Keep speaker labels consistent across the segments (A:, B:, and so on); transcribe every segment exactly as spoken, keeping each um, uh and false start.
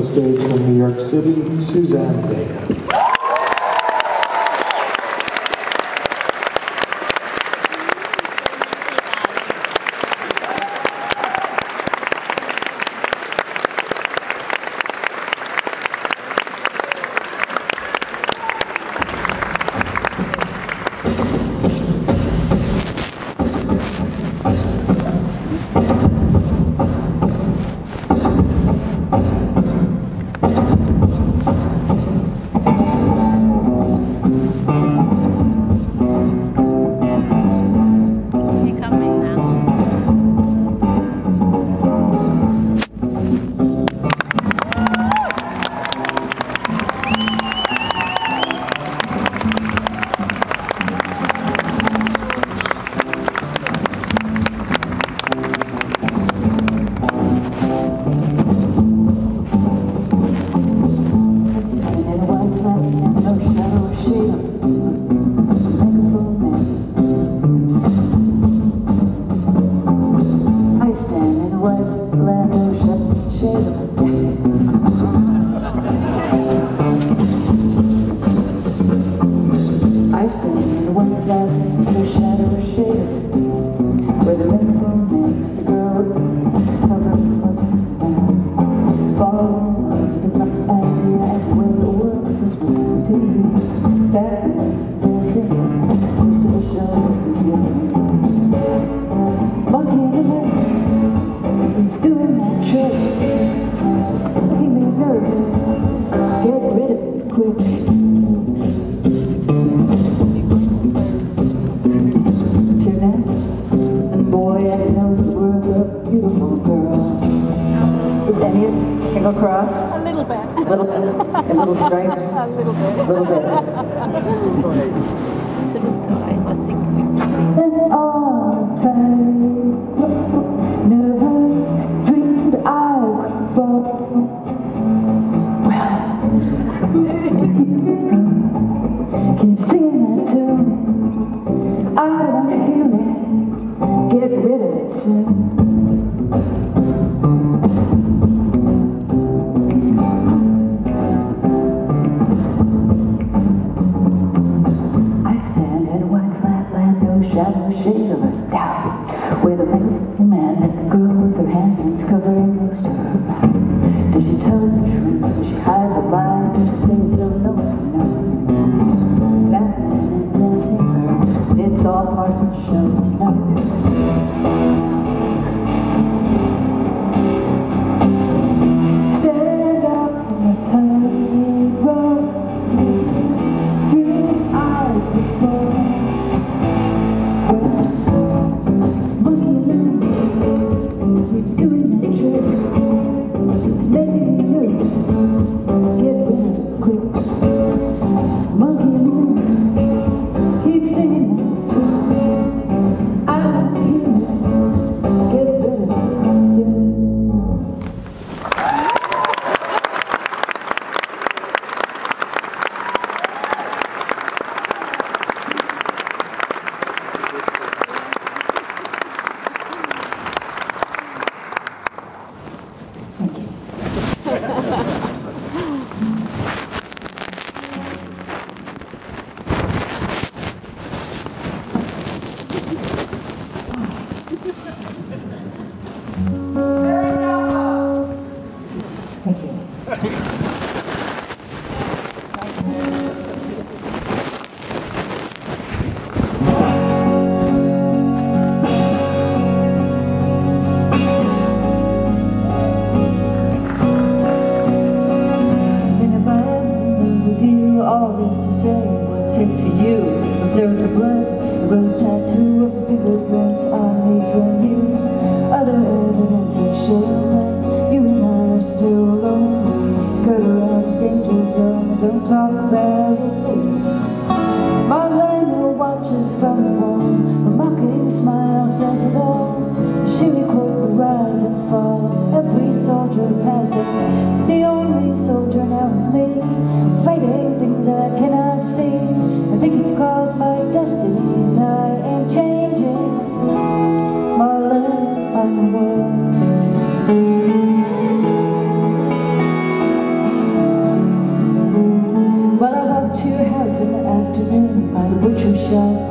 A: the stage from New York City, Suzanne Vega.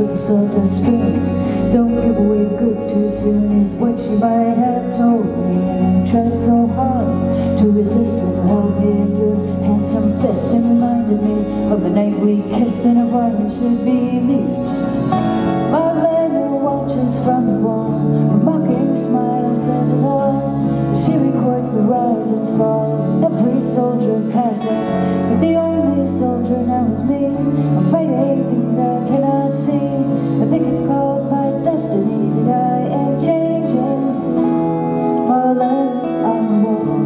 B: the sawdust stream. Don't give away the goods too soon is what she might have told me. And I tried so hard to resist when you held me in your handsome fist and reminded me of the night we kissed and of why I should believe. Marlena watches from the wall, a mocking smile says it all. She records the rise and fall of every soldier passing, but the only soldier now is me. I'm fighting things I cannot see. I think it's called my destiny that I am changing. Marlena on the wall.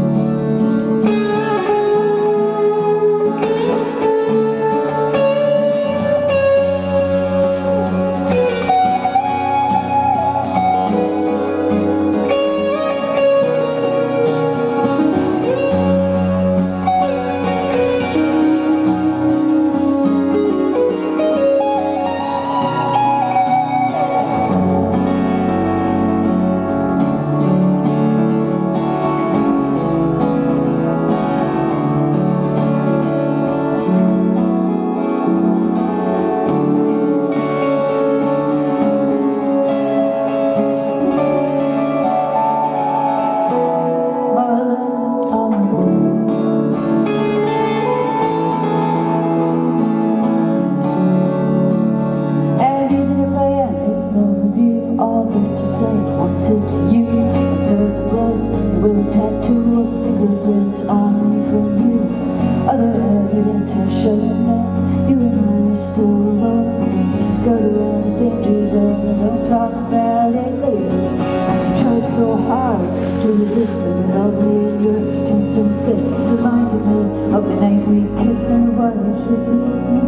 B: To say what's it to you? Observe the blood, the rose tattoo of the fingerprints on me from you. Other evidence has shown that you and I are still alone. You skirt around the danger zone and don't talk about it later. I tried so hard to resist when you held me in your handsome fist, reminded me of the night we kissed and what I should be.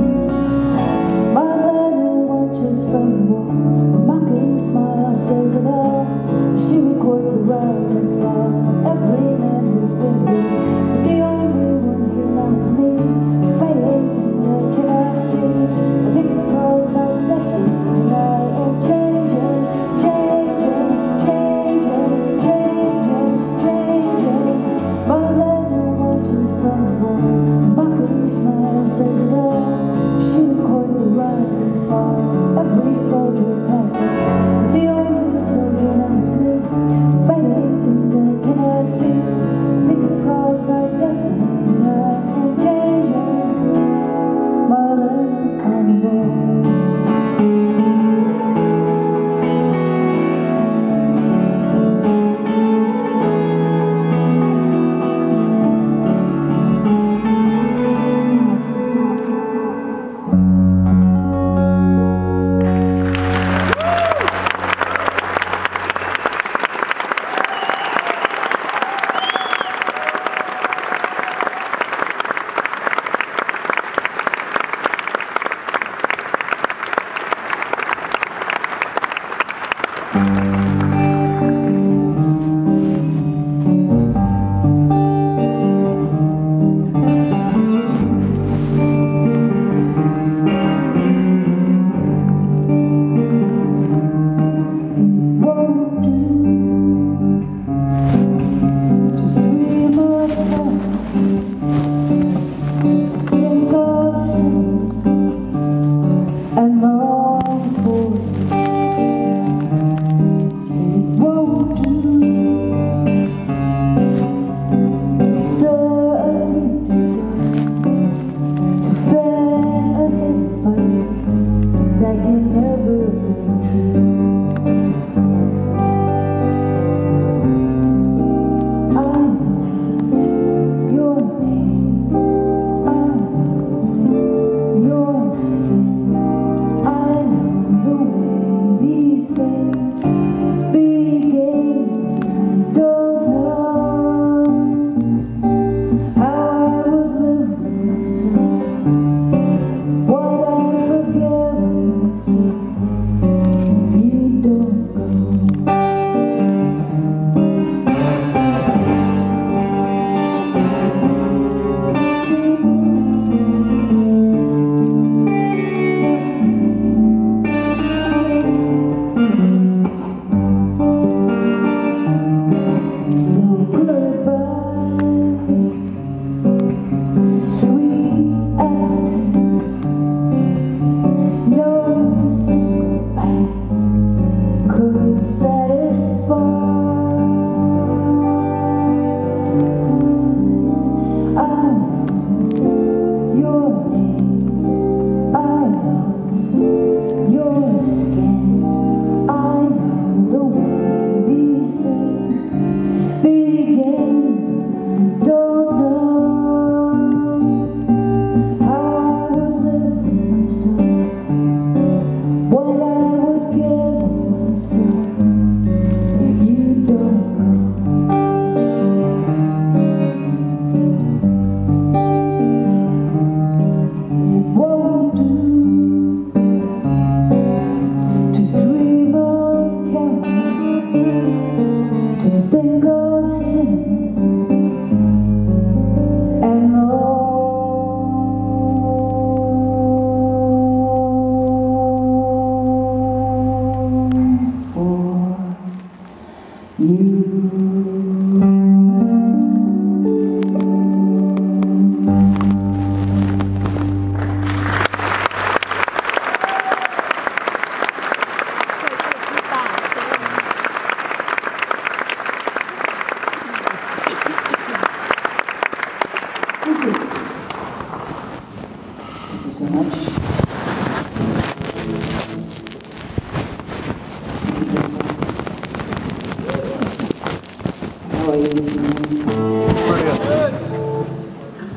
B: Marlena watches from the wall, a mocking smile says it all. She records the rise and fall of every man who's been here, but the only one here now is me. Fighting things I cannot see. I think it's called my destiny. I am changing, changing, changing, changing, changing. Marlena watches from the wall, a mocking smile says it all. She records the rise and fall of every soldier passing, but the only soldier now is me. Fighting things I cannot see. I think it's called my destiny. I am changing. Marlena on the wall.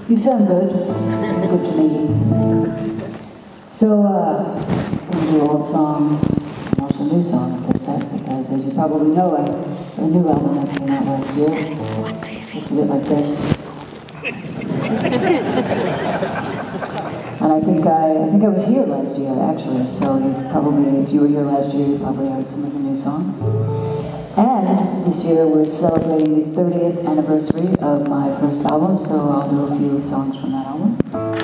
B: You sound good. You sound good to me. So, uh, these are old songs, and also new songs per set, because as you probably know, I have a new album that came out last year. It's a bit like this. And I think I, I think I was here last year, actually, so you've probably, if you were here last year, you probably heard some of the new songs. And this year we're celebrating the thirtieth anniversary of my first album, so I'll do a few songs from that album.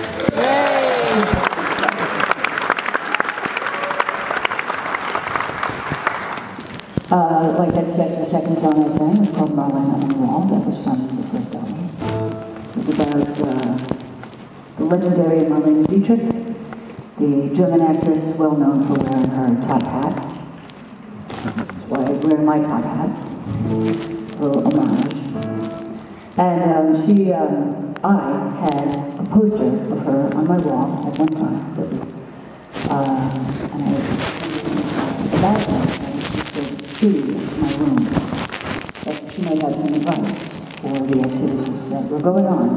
B: Uh, like that sec the second song I sang was called Marlene on the Wall. That was from the first album. It was about uh, the legendary Marlene Dietrich, the German actress well known for wearing her top hat. That's why I wear my top hat, for homage. And um, she, um, I had a poster of her on my wall at one time that was, uh, and I, that one, see into my room, that she might have some advice for the activities that were going on.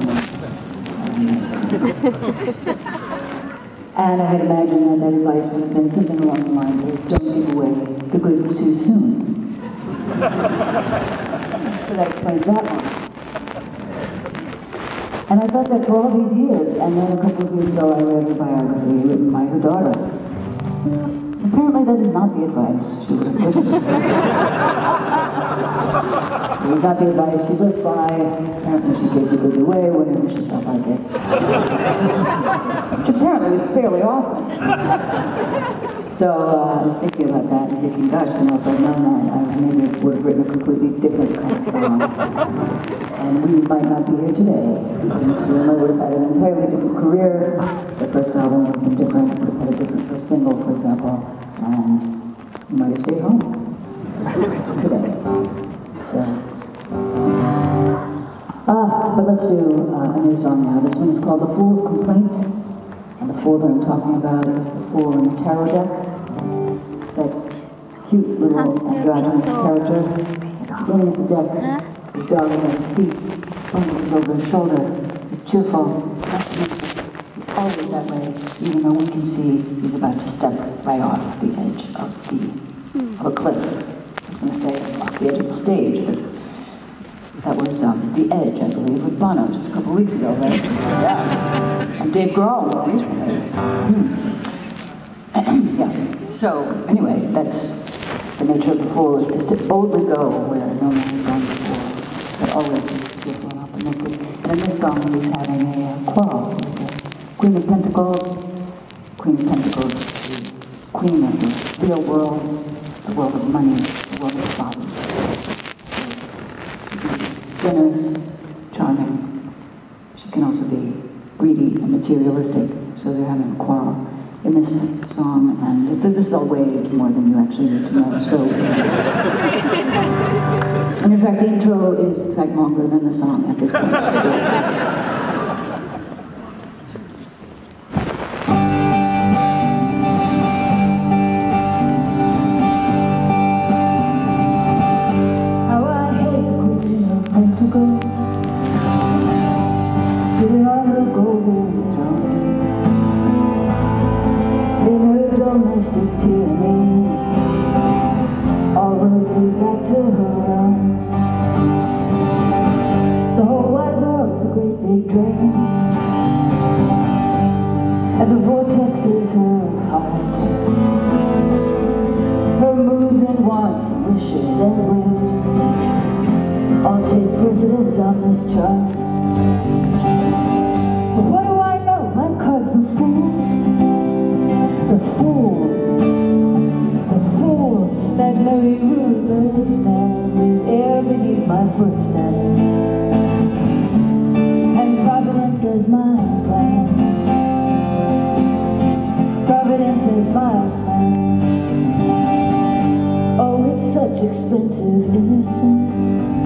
B: And I had imagined that that advice would have been something along the lines of, don't give away the goods too soon. So that explains that one. And I thought that for all these years, and then a couple of years ago I read a biography written by her daughter. Apparently that is not the advice she would have given. It was not the advice she lived by. Apparently she gave the goods away whenever she felt like it. Which apparently was fairly often. So uh, I was thinking about that and thinking, gosh, you know, if I'd known that, I maybe would have written a completely different kind of song. And we might not be here today. Because we would have had an entirely different career. The first album would have been different. It would have had a different first single, for example. And you might have stayed home today. So, ah, but let's do uh, a new song now. This one is called The Fool's Complaint. And the fool that I'm talking about is the fool in the tarot deck. That cute little androgynous character at the beginning of the deck. His dog is at his feet, his bundle is over his shoulder. He's cheerful, optimistic. He's always that way, even though we can see he's about to step right off the edge of the of a cliff. I was going to say off the edge of the stage, but that was um, The Edge, I believe, with Bono just a couple of weeks ago, right? Yeah. And Dave Grohl more recently. Yeah. So anyway, that's the nature of the fool, is just to boldly go where no man has gone before, but always cheerful and optimistic. And in this song, he's having a uh, quarrel with the Queen of Pentacles. Queen of Pentacles, the queen of the real world, the world of money, the world of problems. So, generous, charming. She can also be greedy and materialistic, so they're having a quarrel in this song, and it's, this is all way more than you actually need to know. So, and in fact, the intro is in fact longer than the song at this point. So. Sitting on her golden throne, in her domestic tyranny, all roads lead back to her own. The whole wide world is a great big drain, and the vortex is her heart. Her moods and wants and wishes and whims all take precedence on this chart. But what do I know? My card's the fool. The fool. The fool. That merry ruthless man with air beneath my footstep. And Providence is my plan. Providence is my plan. Oh, it's such expensive innocence,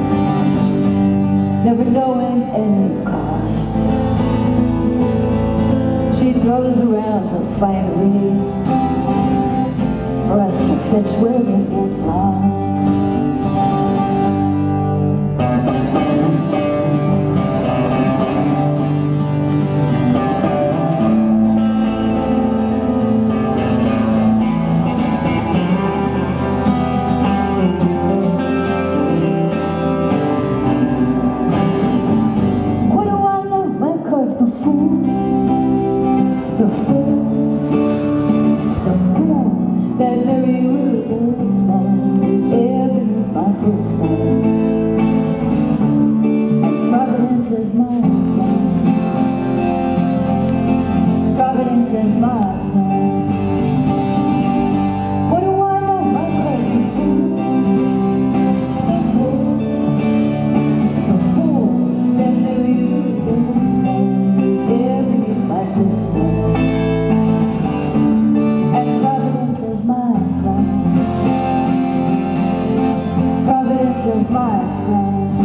B: never knowing any cost. She throws around her finery for us to fetch where it gets lost. footsteps, and Providence is my plan. Providence is my plan. What do I know? My cause the fool, the fool, the fool that knew you was me. There beneath my footsteps, and Providence is my plan. Providence is my plan.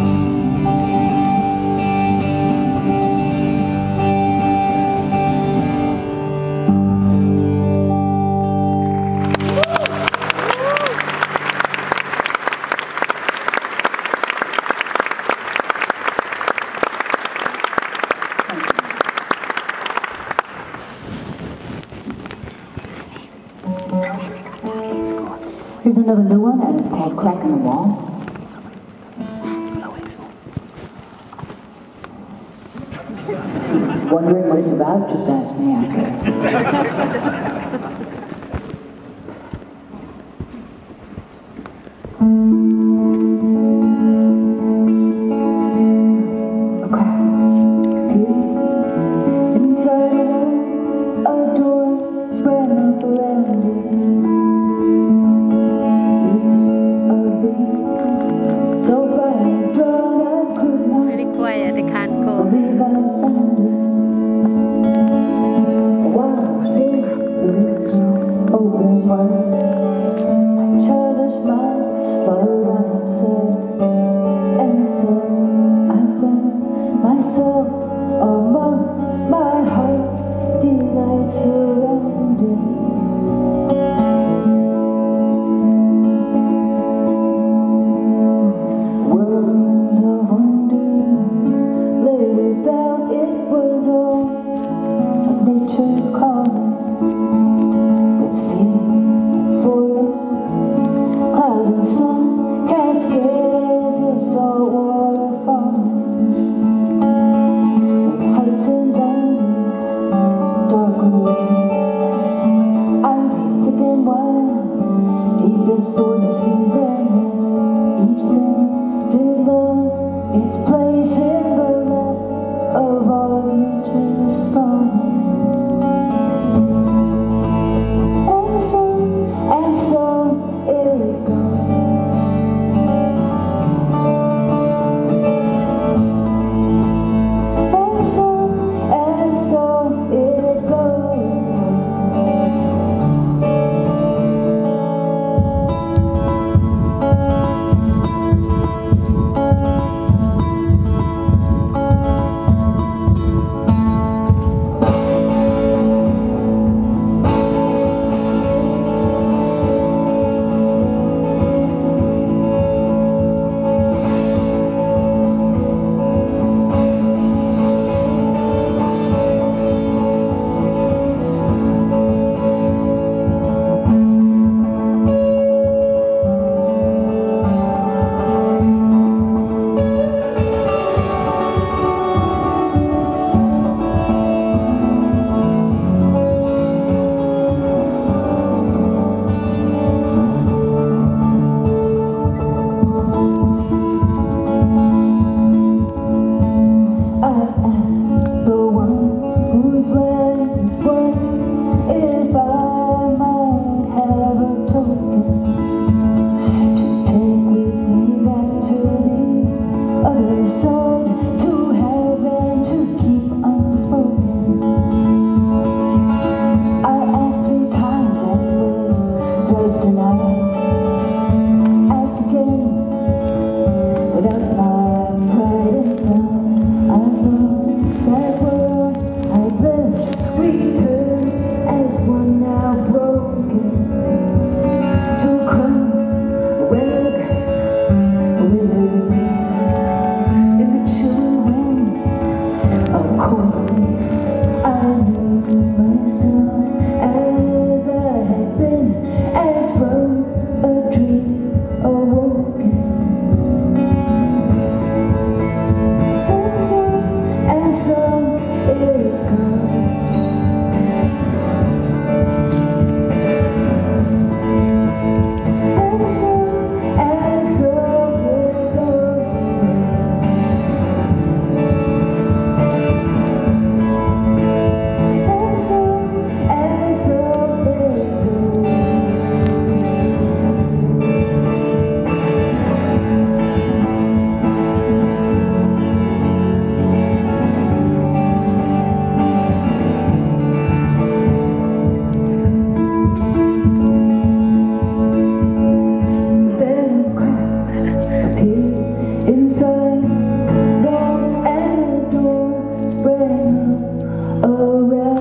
B: Here's another new one, and it's called Crack in the Wall. Wondering what it's about? Just ask me after. A crack appeared inside a wall, a door sprang up around it.
C: Very quiet, they can't go.
B: Believe I found it. Watch me open wide. My childish mind followed on outside, and so I found myself among my heart's delights surrounded. Nature's calling, with field and forest, cloud and sun, cascades of salt water falling, with heights and valleys, dark ravines, ivy thick and wild, deep and thorny seeds, and each thing did love its place in the lap of all of nature's calling. And so it goes. And so, and so it goes. spring around.